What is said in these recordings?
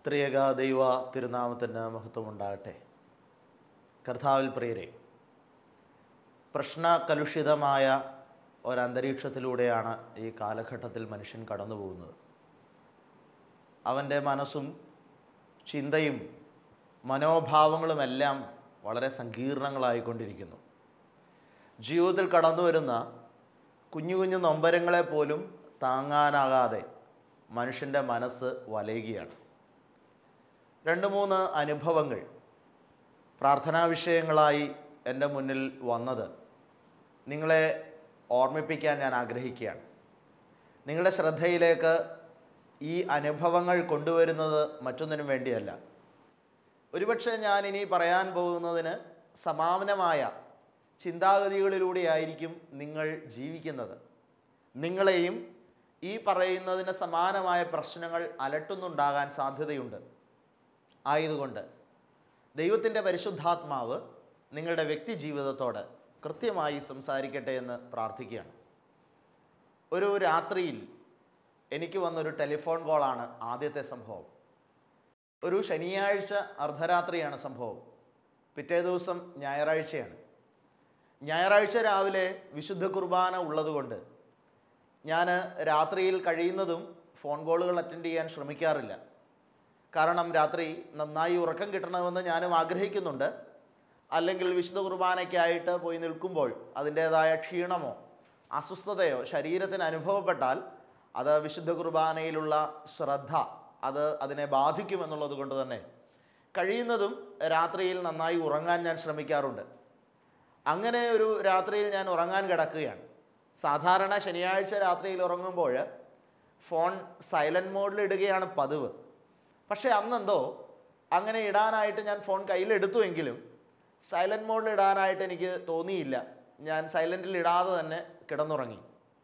ത്രിയേക ദൈവ തിരുനാമത്തിന് മഹത്വമുണ്ടാകട്ടെ. കർത്താവിൽ പ്രിയരെ, പ്രശ്നകലുഷിതമായ ഒരന്തരീക്ഷത്തിലൂടെയാണ് ഈ കാലഘട്ടത്തിൽ മനുഷ്യൻ കടന്നു പോകുന്നത്. അവൻ്റെ മനസ്സും ചിന്തയും മനോഭാവങ്ങളുമെല്ലാം വളരെ സങ്കീർണങ്ങളായിക്കൊണ്ടിരിക്കുന്നു. ജീവിതത്തിൽ കടന്നു വരുന്ന കുഞ്ഞു കുഞ്ഞു നൊമ്പരങ്ങളെ പോലും താങ്ങാനാകാതെ മനുഷ്യൻ്റെ മനസ്സ് വലയുകയാണ്. 2-3 അനുഭവങ്ങൾ പ്രാർത്ഥനാ വിഷയങ്ങളായി എൻ്റെ മുന്നിൽ വന്നത് നിങ്ങളെ ഓർമ്മിപ്പിക്കാൻ ഞാൻ ആഗ്രഹിക്കുകയാണ്. നിങ്ങളുടെ ശ്രദ്ധയിലേക്ക് ഈ അനുഭവങ്ങൾ കൊണ്ടുവരുന്നത് മറ്റൊന്നിനും വേണ്ടിയല്ല. ഒരുപക്ഷെ ഞാൻ ഇനി പറയാൻ പോകുന്നതിന് സമാനമായ ചിന്താഗതികളിലൂടെയായിരിക്കും നിങ്ങൾ ജീവിക്കുന്നത്. നിങ്ങളെയും ഈ പറയുന്നതിന് സമാനമായ പ്രശ്നങ്ങൾ അലട്ടുന്നുണ്ടാകാൻ സാധ്യതയുണ്ട്. ആയതുകൊണ്ട് ദൈവത്തിൻ്റെ പരിശുദ്ധാത്മാവ് നിങ്ങളുടെ വ്യക്തി ജീവിതത്തോട് കൃത്യമായി സംസാരിക്കട്ടെ എന്ന് പ്രാർത്ഥിക്കുകയാണ്. ഒരു രാത്രിയിൽ എനിക്ക് വന്നൊരു ടെലിഫോൺ കോളാണ് ആദ്യത്തെ സംഭവം. ഒരു ശനിയാഴ്ച അർദ്ധരാത്രിയാണ് സംഭവം. പിറ്റേ ദിവസം ഞായറാഴ്ചയാണ്. ഞായറാഴ്ച രാവിലെ വിശുദ്ധ കുർബാന ഉള്ളതുകൊണ്ട് ഞാൻ രാത്രിയിൽ കഴിയുന്നതും ഫോൺ കോളുകൾ അറ്റൻഡ് ചെയ്യാൻ ശ്രമിക്കാറില്ല. കാരണം രാത്രി നന്നായി ഉറക്കം കിട്ടണമെന്ന് ഞാനും ആഗ്രഹിക്കുന്നുണ്ട്. അല്ലെങ്കിൽ വിശുദ്ധ കുർബാനയ്ക്കായിട്ട് പോയി നിൽക്കുമ്പോൾ അതിൻ്റേതായ ക്ഷീണമോ അസ്വസ്ഥതയോ ശരീരത്തിന് അനുഭവപ്പെട്ടാൽ അത് വിശുദ്ധ കുർബാനയിലുള്ള ശ്രദ്ധ അതിനെ ബാധിക്കുമെന്നുള്ളത് കൊണ്ട് തന്നെ കഴിയുന്നതും രാത്രിയിൽ നന്നായി ഉറങ്ങാൻ ഞാൻ ശ്രമിക്കാറുണ്ട്. അങ്ങനെ ഒരു രാത്രിയിൽ ഞാൻ ഉറങ്ങാൻ കിടക്കുകയാണ്. സാധാരണ ശനിയാഴ്ച രാത്രിയിൽ ഉറങ്ങുമ്പോൾ ഫോൺ സൈലൻറ്റ് മോഡിൽ ഇടുകയാണ് പതിവ്. പക്ഷേ അന്നെന്തോ അങ്ങനെ ഇടാനായിട്ട് ഞാൻ ഫോൺ കയ്യിലെടുത്തുവെങ്കിലും സൈലൻറ്റ് മോഡിൽ ഇടാനായിട്ട് എനിക്ക് തോന്നിയില്ല. ഞാൻ സൈലൻറ്റിൽ ഇടാതെ തന്നെ കിടന്നുറങ്ങി.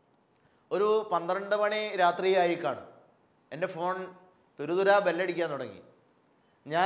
ഒരു 12 മണി രാത്രിയായി കാണും. എൻ്റെ ഫോൺ തുരുതുരാ ബെല്ലടിക്കാൻ തുടങ്ങി. ഞാൻ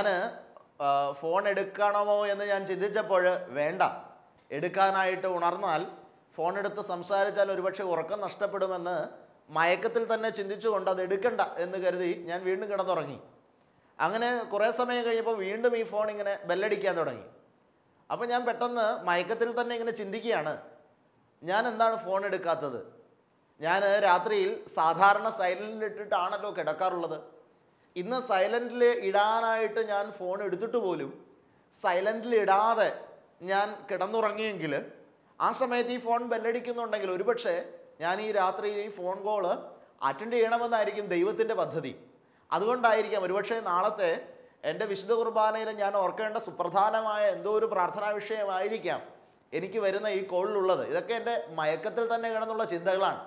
ഫോൺ എടുക്കണമോ എന്ന് ഞാൻ ചിന്തിച്ചപ്പോൾ വേണ്ട, എടുക്കാനായിട്ട് ഉണർന്നാൽ ഫോൺ എടുത്ത് സംസാരിച്ചാൽ ഒരുപക്ഷെ ഉറക്കം നഷ്ടപ്പെടുമെന്ന് മയക്കത്തിൽ തന്നെ ചിന്തിച്ചുകൊണ്ട് അത് എടുക്കണ്ട എന്ന് കരുതി ഞാൻ വീണ്ടും കിടന്നുറങ്ങി. അങ്ങനെ കുറേ സമയം കഴിഞ്ഞപ്പോൾ വീണ്ടും ഈ ഫോൺ ഇങ്ങനെ ബെല്ലടിക്കാൻ തുടങ്ങി. അപ്പോൾ ഞാൻ പെട്ടെന്ന് മയക്കത്തിൽ തന്നെ ഇങ്ങനെ ചിന്തിക്കുകയാണ്, ഞാൻ എന്താണ് ഫോൺ എടുക്കാത്തത്? ഞാൻ രാത്രിയിൽ സാധാരണ സൈലൻറ്റിൽ ഇട്ടിട്ടാണല്ലോ കിടക്കാറുള്ളത്. ഇന്ന് സൈലൻറ്റിൽ ഇടാനായിട്ട് ഞാൻ ഫോൺ എടുത്തിട്ട് പോലും സൈലൻറ്റിൽ ഇടാതെ ഞാൻ കിടന്നുറങ്ങിയെങ്കിൽ ആ സമയത്ത് ഈ ഫോൺ ബെല്ലടിക്കുന്നുണ്ടെങ്കിൽ ഒരുപക്ഷെ ഞാൻ ഈ രാത്രിയിൽ ഈ ഫോൺ കോള് അറ്റൻഡ് ചെയ്യണമെന്നായിരിക്കും ദൈവത്തിൻ്റെ പദ്ധതി. അതുകൊണ്ടായിരിക്കാം ഒരുപക്ഷെ നാളത്തെ എൻ്റെ വിശുദ്ധ കുർബാനയിൽ ഞാൻ ഓർക്കേണ്ട സുപ്രധാനമായ എന്തോ ഒരു പ്രാർത്ഥനാ വിഷയമായിരിക്കാം എനിക്ക് വരുന്ന ഈ കോളിലുള്ളത്. ഇതൊക്കെ എൻ്റെ മയക്കത്തിൽ തന്നെ കിടന്നുള്ള ചിന്തകളാണ്.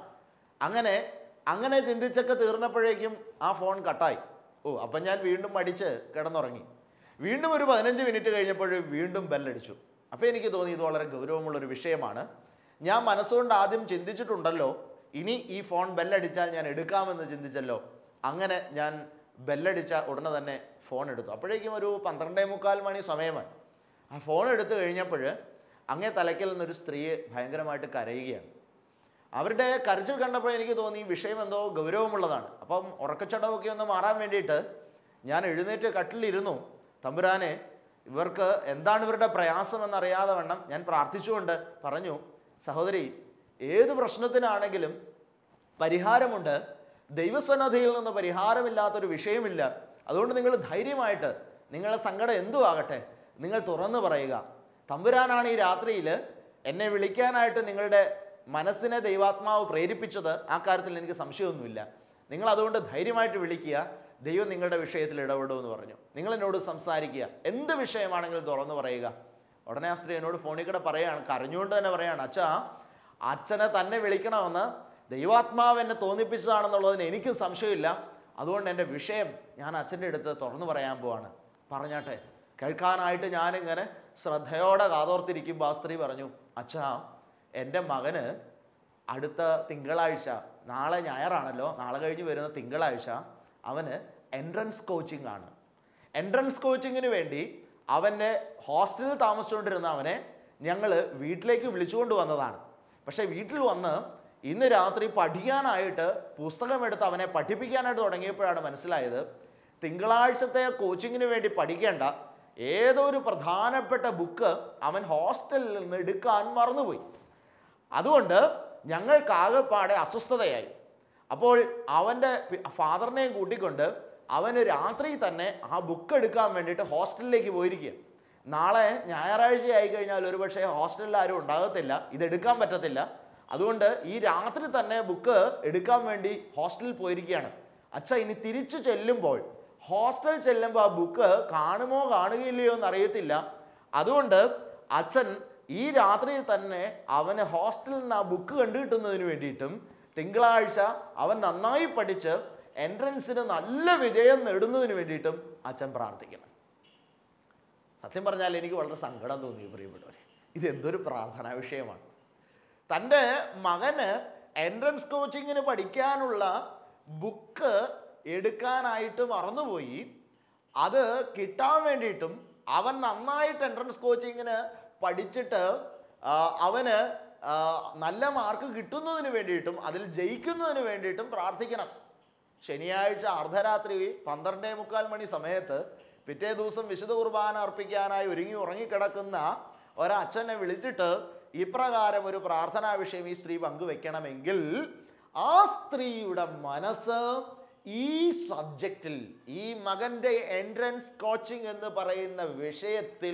അങ്ങനെ ചിന്തിച്ചൊക്കെ തീർന്നപ്പോഴേക്കും ആ ഫോൺ കട്ടായി. അപ്പം ഞാൻ വീണ്ടും മടിച്ച് കിടന്നുറങ്ങി. വീണ്ടും ഒരു 15 മിനിറ്റ് കഴിഞ്ഞപ്പോൾ വീണ്ടും ബെല്ലടിച്ചു. അപ്പോൾ എനിക്ക് തോന്നി ഇത് വളരെ ഗൗരവമുള്ളൊരു വിഷയമാണ്. ഞാൻ മനസ്സുകൊണ്ട് ആദ്യം ചിന്തിച്ചിട്ടുണ്ടല്ലോ, ഇനി ഈ ഫോൺ ബെല്ലടിച്ചാൽ ഞാൻ എടുക്കാമെന്ന് ചിന്തിച്ചല്ലോ. അങ്ങനെ ഞാൻ ബെല്ലടിച്ച ഉടനെ തന്നെ ഫോൺ എടുത്തു. അപ്പോഴേക്കും ഒരു 12:45 മണി സമയമായി. ആ ഫോൺ എടുത്തു കഴിഞ്ഞപ്പോൾ അങ്ങേ തലയ്ക്കൽ നിന്നൊരു സ്ത്രീ ഭയങ്കരമായിട്ട് കരയുകയാണ്. അവരുടെ കരച്ചിൽ കണ്ടപ്പോൾ എനിക്ക് തോന്നി വിഷയം എന്തോ ഗൗരവമുള്ളതാണ്. അപ്പം ഉറക്കച്ചടവൊക്കെ ഒന്ന് മാറാൻ വേണ്ടിയിട്ട് ഞാൻ എഴുന്നേറ്റ് കട്ടിലിരുന്നു. തമ്പുരാനെ, ഇവർക്ക് എന്താണ് ഇവരുടെ പ്രയാസം എന്നറിയാതെ വണ്ണം ഞാൻ പ്രാർത്ഥിച്ചുകൊണ്ട് പറഞ്ഞു, സഹോദരി, ഏത് പ്രശ്നത്തിനാണെങ്കിലും പരിഹാരമുണ്ട്. ദൈവസന്നദ്ധിയിൽ നിന്ന് പരിഹാരമില്ലാത്തൊരു വിഷയമില്ല. അതുകൊണ്ട് നിങ്ങൾ ധൈര്യമായിട്ട് നിങ്ങളുടെ സങ്കടം എന്തും ആകട്ടെ നിങ്ങൾ തുറന്നു പറയുക. തമ്പുരാനാണ് ഈ രാത്രിയിൽ എന്നെ വിളിക്കാനായിട്ട് നിങ്ങളുടെ മനസ്സിനെ ദൈവാത്മാവ് പ്രേരിപ്പിച്ചത്. ആ കാര്യത്തിൽ എനിക്ക് സംശയമൊന്നുമില്ല. നിങ്ങൾ അതുകൊണ്ട് ധൈര്യമായിട്ട് വിളിക്കുക. ദൈവം നിങ്ങളുടെ വിഷയത്തിൽ ഇടപെടുമെന്ന് പറഞ്ഞു. നിങ്ങൾ എന്നോട് സംസാരിക്കുക, എന്ത് വിഷയമാണെങ്കിലും തുറന്നു പറയുക. ഉടനെ ആ സ്ത്രീ എന്നോട് ഫോണിൽ കൂടെ പറയുകയാണ്, കരഞ്ഞുകൊണ്ട് തന്നെ പറയുകയാണ്, അച്ഛനെ തന്നെ വിളിക്കണമെന്ന് ദൈവാത്മാവ് എന്നെ തോന്നിപ്പിച്ചതാണെന്നുള്ളതിന് എനിക്കും സംശയമില്ല. അതുകൊണ്ട് എൻ്റെ വിഷയം ഞാൻ അച്ഛൻ്റെ അടുത്ത് തുറന്നു പറയാൻ പോവാണ്. പറഞ്ഞാട്ടെ. കേൾക്കാനായിട്ട് ഞാനിങ്ങനെ ശ്രദ്ധയോടെ കാതോർത്തിരിക്കുമ്പോൾ ആ സ്ത്രീ പറഞ്ഞു, എൻ്റെ മകന് അടുത്ത തിങ്കളാഴ്ച, നാളെ ഞായറാണല്ലോ, നാളെ കഴിഞ്ഞ് വരുന്ന തിങ്കളാഴ്ച അവന് എൻട്രൻസ് കോച്ചിങ് ആണ്. എൻട്രൻസ് കോച്ചിങ്ങിന് വേണ്ടി അവൻ്റെ ഹോസ്റ്റലിൽ താമസിച്ചുകൊണ്ടിരുന്ന അവനെ ഞങ്ങൾ വീട്ടിലേക്ക് വിളിച്ചുകൊണ്ട് വന്നതാണ്. പക്ഷേ വീട്ടിൽ വന്ന് ഇന്ന് രാത്രി പഠിക്കാനായിട്ട് പുസ്തകമെടുത്ത് അവനെ പഠിപ്പിക്കാനായിട്ട് തുടങ്ങിയപ്പോഴാണ് മനസ്സിലായത് തിങ്കളാഴ്ചത്തെ കോച്ചിങ്ങിന് വേണ്ടി പഠിക്കേണ്ട ഏതോ ഒരു പ്രധാനപ്പെട്ട ബുക്ക് അവൻ ഹോസ്റ്റലിൽ നിന്ന് എടുക്കാൻ മറന്നുപോയി. അതുകൊണ്ട് ഞങ്ങൾക്കാകെപ്പാടെ അസ്വസ്ഥതയായി. അപ്പോൾ അവൻ്റെ ഫാദറിനെയും കൂട്ടിക്കൊണ്ട് അവന് രാത്രി തന്നെ ആ ബുക്ക് എടുക്കാൻ വേണ്ടിയിട്ട് ഹോസ്റ്റലിലേക്ക് പോയിരിക്കുക. നാളെ ഞായറാഴ്ച ആയി കഴിഞ്ഞാൽ ഒരുപക്ഷെ ഹോസ്റ്റലിൽ ആരും ഉണ്ടാകത്തില്ല, ഇതെടുക്കാൻ പറ്റത്തില്ല. അതുകൊണ്ട് ഈ രാത്രി തന്നെ ബുക്ക് എടുക്കാൻ വേണ്ടി ഹോസ്റ്റലിൽ പോയിരിക്കുകയാണ്. അച്ഛ ഇനി തിരിച്ചു ചെല്ലുമ്പോൾ, ഹോസ്റ്റൽ ചെല്ലുമ്പോൾ ആ ബുക്ക് കാണുമോ കാണുകയില്ലയോ എന്ന് അറിയത്തില്ല. അതുകൊണ്ട് അച്ഛൻ ഈ രാത്രിയിൽ തന്നെ അവന് ഹോസ്റ്റലിൽ നിന്ന് ആ ബുക്ക് കണ്ടുകിട്ടുന്നതിന് വേണ്ടിയിട്ടും തിങ്കളാഴ്ച അവൻ നന്നായി പഠിച്ച് എൻട്രൻസിന് നല്ല വിജയം നേടുന്നതിന് വേണ്ടിയിട്ടും അച്ഛൻ പ്രാർത്ഥിക്കണം. സത്യം പറഞ്ഞാൽ എനിക്ക് വളരെ സങ്കടം തോന്നി പ്രിയപ്പെട്ടവരെ. ഇതെന്തൊരു പ്രാർത്ഥനാ വിഷയമാണ്. തൻ്റെ മകന് എൻട്രൻസ് കോച്ചിങ്ങിന് പഠിക്കാനുള്ള ബുക്ക് എടുക്കാനായിട്ട് മറന്നുപോയി. അത് കിട്ടാൻ വേണ്ടിയിട്ടും അവൻ നന്നായിട്ട് എൻട്രൻസ് കോച്ചിങ്ങിന് പഠിച്ചിട്ട് അവന് നല്ല മാർക്ക് കിട്ടുന്നതിന് വേണ്ടിയിട്ടും അതിൽ ജയിക്കുന്നതിന് വേണ്ടിയിട്ടും പ്രാർത്ഥിക്കണം. ശനിയാഴ്ച അർദ്ധരാത്രി 12:45 സമയത്ത് പിറ്റേ ദിവസം വിശുദ്ധ കുർബാന അർപ്പിക്കാനായി ഒരുങ്ങി ഉറങ്ങിക്കിടക്കുന്ന ഒരച്ഛനെ വിളിച്ചിട്ട് ഇപ്രകാരം ഒരു പ്രാർത്ഥനാ വിഷയം ഈ സ്ത്രീ പങ്കുവെക്കണമെങ്കിൽ ആ സ്ത്രീയുടെ മനസ്സ് ഈ സബ്ജക്റ്റിൽ, ഈ മകൻ്റെ എൻട്രൻസ് കോച്ചിങ് എന്ന് പറയുന്ന വിഷയത്തിൽ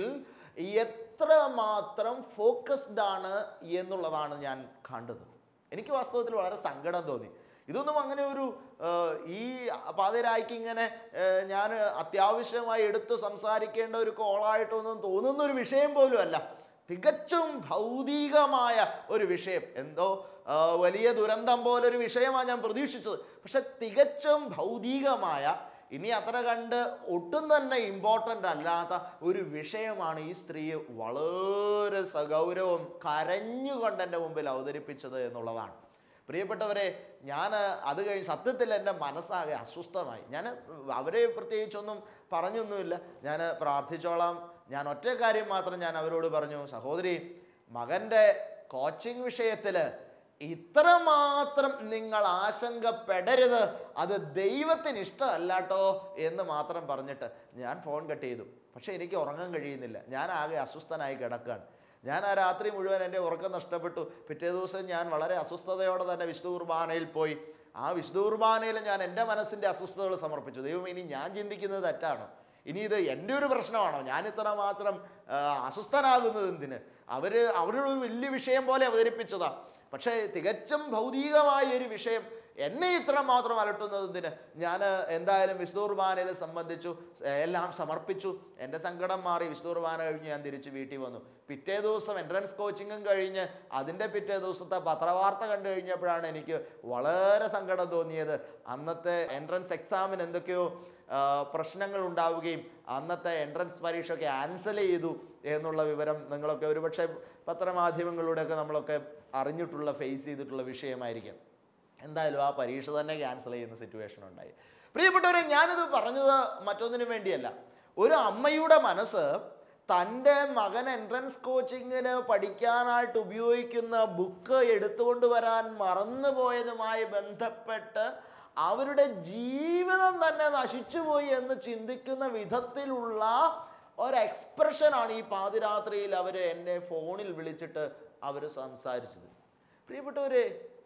എത്രമാത്രം ഫോക്കസ്ഡ് ആണ് എന്നുള്ളതാണ് ഞാൻ കണ്ടത്. എനിക്ക് വാസ്തവത്തിൽ വളരെ സങ്കടം തോന്നി. ഇതൊന്നും അങ്ങനെ ഒരു ഈ പാതിരായ്ക്ക് ഇങ്ങനെ ഞാൻ അത്യാവശ്യമായി എടുത്ത് സംസാരിക്കേണ്ട ഒരു കോളായിട്ടൊന്നും തോന്നുന്ന ഒരു വിഷയം പോലും അല്ല. തികച്ചും ഭൗതികമായ ഒരു വിഷയം, എന്തോ വലിയ ദുരന്തം പോലൊരു വിഷയമാണ് ഞാൻ പ്രതീക്ഷിച്ചത്. പക്ഷെ തികച്ചും ഭൗതികമായ, ഇനി അത്ര കണ്ട് ഒട്ടും തന്നെ ഇമ്പോർട്ടൻ്റ് അല്ലാത്ത ഒരു വിഷയമാണ് ഈ സ്ത്രീ വളരെ സഗൗരവം കരഞ്ഞുകൊണ്ട് എൻ്റെ മുമ്പിൽ അവതരിപ്പിച്ചത് എന്നുള്ളതാണ്. പ്രിയപ്പെട്ടവരെ, ഞാൻ അത് കഴിഞ്ഞ് സത്യത്തിൽ എൻ്റെ മനസ്സാകെ അസ്വസ്ഥമായി. ഞാൻ അവരെ പ്രത്യേകിച്ചൊന്നും പറഞ്ഞൊന്നുമില്ല. ഞാൻ പ്രാർത്ഥിച്ചോളാം. ഞാൻ ഒറ്റ കാര്യം മാത്രം ഞാൻ അവരോട് പറഞ്ഞു, സഹോദരി, മകൻ്റെ കോച്ചിങ് വിഷയത്തിൽ ഇത്രമാത്രം നിങ്ങൾ ആശങ്കപ്പെടരുത്, അത് ദൈവത്തിന് ഇഷ്ടമല്ലാട്ടോ എന്ന് മാത്രം പറഞ്ഞിട്ട് ഞാൻ ഫോൺ കട്ട് ചെയ്തു. പക്ഷെ എനിക്ക് ഉറങ്ങാൻ കഴിയുന്നില്ല. ഞാൻ ആകെ അസ്വസ്ഥനായി കിടക്കുകയാണ്. ഞാൻ ആ രാത്രി മുഴുവൻ എൻ്റെ ഉറക്കം നഷ്ടപ്പെട്ടു. പിറ്റേ ദിവസം ഞാൻ വളരെ അസ്വസ്ഥതയോടെ തന്നെ വിശുദ്ധ കുർബാനയിൽ പോയി. ആ വിശുദ്ധ കുർബാനയിൽ ഞാൻ എൻ്റെ മനസ്സിൻ്റെ അസ്വസ്ഥതകൾ സമർപ്പിച്ചു. ദൈവം, ഇനി ഞാൻ ചിന്തിക്കുന്നത് തെറ്റാണോ? ഇനി ഇത് എൻ്റെ ഒരു പ്രശ്നമാണോ? ഞാൻ ഇത്ര മാത്രം അസ്വസ്ഥനാകുന്നത് എന്തിന്? അവരുടെ ഒരു വലിയ വിഷയം പോലെ അവതരിപ്പിച്ചതാ. പക്ഷേ തികച്ചും ഭൗതികമായ ഒരു വിഷയം എന്നെ ഇത്ര മാത്രം അലട്ടുന്നതിന് ഞാൻ എന്തായാലും വിശുദ്ധ കുർബാനയിൽ സംബന്ധിച്ചു, എല്ലാം സമർപ്പിച്ചു. എൻ്റെ സങ്കടം മാറി. വിശുദ്ധ കുർബാന കഴിഞ്ഞ് ഞാൻ തിരിച്ച് വീട്ടിൽ വന്നു. പിറ്റേ ദിവസം എൻട്രൻസ് കോച്ചിങ്ങും കഴിഞ്ഞ് അതിൻ്റെ പിറ്റേ ദിവസത്തെ പത്രവാർത്ത കണ്ടു കഴിഞ്ഞപ്പോഴാണ് എനിക്ക് വളരെ സങ്കടം തോന്നിയത്. അന്നത്തെ എൻട്രൻസ് എക്സാമിന് എന്തൊക്കെയോ പ്രശ്നങ്ങൾ ഉണ്ടാവുകയും അന്നത്തെ എൻട്രൻസ് പരീക്ഷ ക്യാൻസൽ ചെയ്തു എന്നുള്ള വിവരം നിങ്ങളൊക്കെ ഒരുപക്ഷെ പത്രമാധ്യമങ്ങളിലൂടെയൊക്കെ നമ്മളൊക്കെ അറിഞ്ഞിട്ടുള്ള, ഫേസ് ചെയ്തിട്ടുള്ള വിഷയമായിരിക്കും. എന്തായാലും ആ പരീക്ഷ തന്നെ ക്യാൻസൽ ചെയ്യുന്ന സിറ്റുവേഷൻ ഉണ്ടായി. പ്രിയപ്പെട്ടവരെ, ഞാനിത് പറഞ്ഞത് മറ്റൊന്നിനു വേണ്ടിയല്ല. ഒരു അമ്മയുടെ മനസ്സ് തൻ്റെ മകൻ എൻട്രൻസ് കോച്ചിങ്ങിന് പഠിക്കാനായിട്ട് ഉപയോഗിക്കുന്ന ബുക്ക് എടുത്തുകൊണ്ട് വരാൻ മറന്നുപോയതുമായി ബന്ധപ്പെട്ട് അവരുടെ ജീവിതം തന്നെ നശിച്ചുപോയി എന്ന് ചിന്തിക്കുന്ന വിധത്തിലുള്ള ഒരു എക്സ്പ്രഷനാണ് ഈ പാതിരാത്രിയിൽ അവർ എന്നെ ഫോണിൽ വിളിച്ചിട്ട് അവർ സംസാരിച്ചത്. പ്രിയപ്പെട്ടവരെ,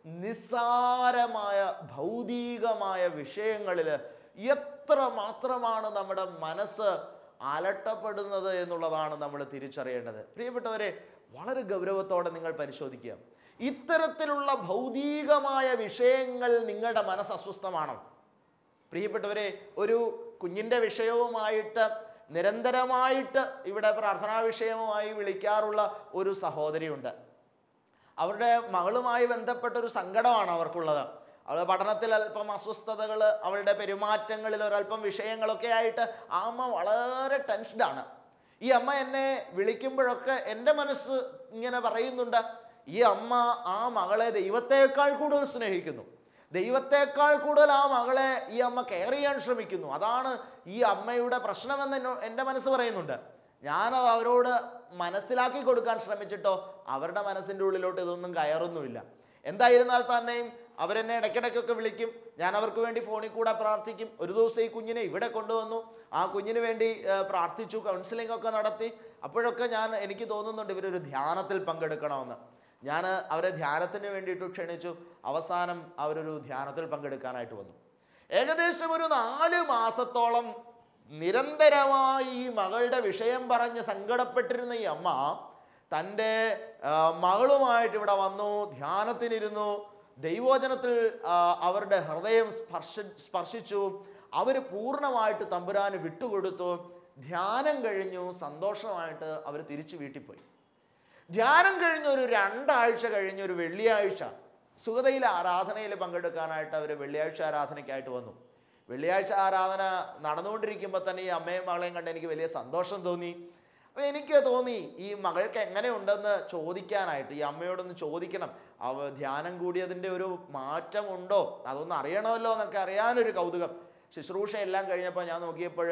നിസ്സാരമായ ഭൗതികമായ വിഷയങ്ങളിൽ എത്ര മാത്രമാണ് നമ്മുടെ മനസ്സ് അലട്ടപ്പെടുന്നത് എന്നുള്ളതാണ് നമ്മൾ തിരിച്ചറിയേണ്ടത്. പ്രിയപ്പെട്ടവരെ, വളരെ ഗൗരവത്തോടെ നിങ്ങൾ പരിശോധിക്കുക. ഇത്തരത്തിലുള്ള ഭൗതികമായ വിഷയങ്ങൾ നിങ്ങളുടെ മനസ്സ് അസ്വസ്ഥമാണോ? പ്രിയപ്പെട്ടവരെ, ഒരു കുഞ്ഞിൻ്റെ വിഷയവുമായിട്ട് നിരന്തരമായിട്ട് ഇവിടെ പ്രാർത്ഥനാ വിഷയവുമായി വിളിക്കാറുള്ള ഒരു സഹോദരിയുണ്ട്. അവരുടെ മകളുമായി ബന്ധപ്പെട്ടൊരു സങ്കടമാണ് അവർക്കുള്ളത്. അവളുടെ പഠനത്തിൽ അല്പം അസ്വസ്ഥതകൾ, അവളുടെ പെരുമാറ്റങ്ങളിൽ ഒരല്പം വിഷയങ്ങളൊക്കെ ആയിട്ട് ആ അമ്മ വളരെ ടെൻസ്ഡാണ്. ഈ അമ്മ എന്നെ വിളിക്കുമ്പോഴൊക്കെ എൻ്റെ മനസ്സ് ഇങ്ങനെ പറയുന്നുണ്ട്, ഈ അമ്മ ആ മകളെ ദൈവത്തേക്കാൾ കൂടുതൽ സ്നേഹിക്കുന്നു, ദൈവത്തേക്കാൾ കൂടുതൽ ആ മകളെ ഈ അമ്മ കെയർ ചെയ്യാൻ ശ്രമിക്കുന്നു. അതാണ് ഈ അമ്മയുടെ പ്രശ്നമെന്ന് എൻ്റെ മനസ്സ് പറയുന്നുണ്ട്. ഞാനത് അവരോട് മനസ്സിലാക്കി കൊടുക്കാൻ ശ്രമിച്ചിട്ടോ അവരുടെ മനസ്സിൻ്റെ ഉള്ളിലോട്ട് ഇതൊന്നും കയറൊന്നുമില്ല. എന്തായിരുന്നാൽ തന്നെയും അവരെന്നെ ഇടയ്ക്കിടയ്ക്കൊക്കെ വിളിക്കും. ഞാൻ അവർക്ക് വേണ്ടി ഫോണിൽ കൂടെ പ്രാർത്ഥിക്കും. ഒരു ദിവസം ഈ കുഞ്ഞിനെ ഇവിടെ കൊണ്ടുവന്നു. ആ കുഞ്ഞിന് വേണ്ടി പ്രാർത്ഥിച്ചു, കൗൺസിലിംഗ് ഒക്കെ നടത്തി. അപ്പോഴൊക്കെ എനിക്ക് തോന്നുന്നുണ്ട് ഇവരൊരു ധ്യാനത്തിൽ പങ്കെടുക്കണമെന്ന്. ഞാൻ അവരെ ധ്യാനത്തിന് വേണ്ടിയിട്ട് ക്ഷണിച്ചു. അവസാനം അവരൊരു ധ്യാനത്തിൽ പങ്കെടുക്കാനായിട്ട് വന്നു. ഏകദേശം ഒരു 4 മാസത്തോളം നിരന്തരമായി ഈ മകളുടെ വിഷയം പറഞ്ഞ് സങ്കടപ്പെട്ടിരുന്ന ഈ അമ്മ തൻ്റെ മകളുമായിട്ട് ഇവിടെ വന്നു, ധ്യാനത്തിനിരുന്നു. ദൈവവചനത്തിൽ അവരുടെ ഹൃദയം സ്പർശിച്ചു. അവർ പൂർണ്ണമായിട്ട് തമ്പുരാന് വിട്ടുകൊടുത്തു. ധ്യാനം കഴിഞ്ഞു. സന്തോഷമായിട്ട് അവർ തിരിച്ചു വീട്ടിൽ പോയി. ധ്യാനം കഴിഞ്ഞ് ഒരു 2 ആഴ്ച കഴിഞ്ഞ് ഒരു വെള്ളിയാഴ്ച സുഗതയിലെ ആരാധനയിൽ പങ്കെടുക്കാനായിട്ട് അവർ വെള്ളിയാഴ്ച ആരാധനയ്ക്കായിട്ട് വന്നു. വെള്ളിയാഴ്ച ആരാധന നടന്നുകൊണ്ടിരിക്കുമ്പോൾ തന്നെ ഈ അമ്മയും മകളെയും കണ്ട് എനിക്ക് വലിയ സന്തോഷം തോന്നി. അപ്പോൾ എനിക്ക് തോന്നി ഈ മകൾക്ക് എങ്ങനെയുണ്ടെന്ന് ചോദിക്കാനായിട്ട്, ഈ അമ്മയോടൊന്ന് ചോദിക്കണം. ധ്യാനം കൂടിയതിൻ്റെ ഒരു മാറ്റമുണ്ടോ, അതൊന്ന് അറിയണമല്ലോ എന്നൊക്കെ അറിയാനൊരു കൗതുകം. ശുശ്രൂഷ എല്ലാം കഴിഞ്ഞപ്പോൾ ഞാൻ നോക്കിയപ്പോൾ